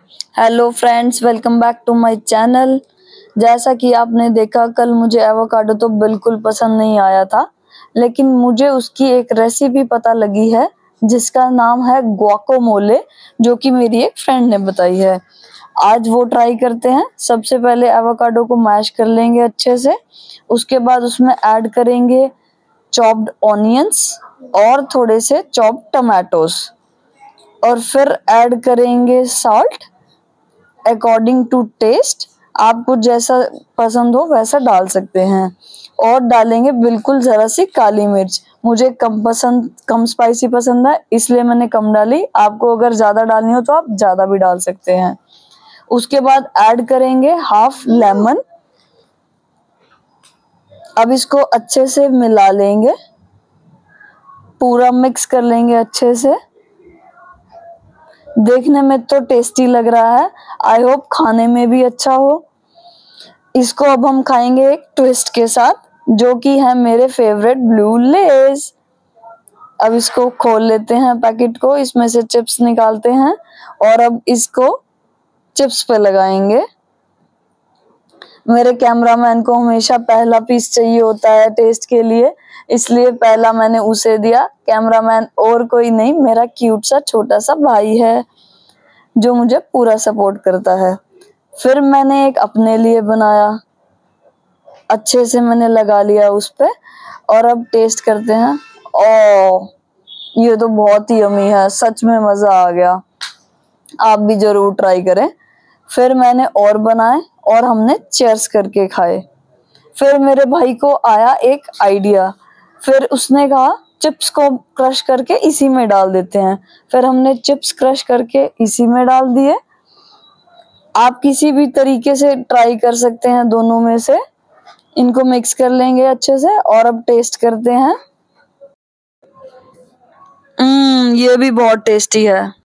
Hello friends, welcome back to my channel. जैसा कि आपने देखा, कल मुझे एवोकाडो तो बिल्कुल पसंद नहीं आया था, लेकिन मुझे उसकी एक रेसिपी पता लगी है जिसका नाम है गुआकामोले, जो कि मेरी एक फ्रेंड ने बताई है। आज वो ट्राई करते हैं। सबसे पहले एवोकाडो को मैश कर लेंगे अच्छे से। उसके बाद उसमें ऐड करेंगे चॉप्ड ऑनियंस और थोड़े से चॉप्ड टमाटोस, और फिर ऐड करेंगे सॉल्ट अकॉर्डिंग टू टेस्ट। आपको जैसा पसंद हो वैसा डाल सकते हैं। और डालेंगे बिल्कुल जरा सी काली मिर्च। मुझे कम स्पाइसी पसंद है, इसलिए मैंने कम डाली। आपको अगर ज्यादा डालनी हो तो आप ज्यादा भी डाल सकते हैं। उसके बाद ऐड करेंगे हाफ लेमन। अब इसको अच्छे से मिला लेंगे, पूरा मिक्स कर लेंगे अच्छे से। देखने में तो टेस्टी लग रहा है, आई होप खाने में भी अच्छा हो। इसको अब हम खाएंगे एक ट्विस्ट के साथ, जो कि है मेरे फेवरेट ब्लू लेज। अब इसको खोल लेते हैं पैकेट को, इसमें से चिप्स निकालते हैं और अब इसको चिप्स पे लगाएंगे। मेरे कैमरामैन को हमेशा पहला पीस चाहिए होता है टेस्ट के लिए, इसलिए पहला मैंने उसे दिया। कैमरामैन और कोई नहीं, मेरा क्यूट सा छोटा सा भाई है जो मुझे पूरा सपोर्ट करता है। फिर मैंने एक अपने लिए बनाया, अच्छे से मैंने लगा लिया उस पे। और अब टेस्ट करते हैं। ओ, ये तो बहुत ही यम्मी है, सच में मजा आ गया। आप भी जरूर ट्राई करें। फिर मैंने और बनाए और हमने चेयर्स करके खाए। फिर मेरे भाई को आया एक आइडिया। फिर उसने कहा चिप्स को क्रश करके इसी में डाल देते हैं। फिर हमने चिप्स क्रश करके इसी में डाल दिए। आप किसी भी तरीके से ट्राई कर सकते हैं, दोनों में से। इनको मिक्स कर लेंगे अच्छे से और अब टेस्ट करते हैं। ये भी बहुत टेस्टी है।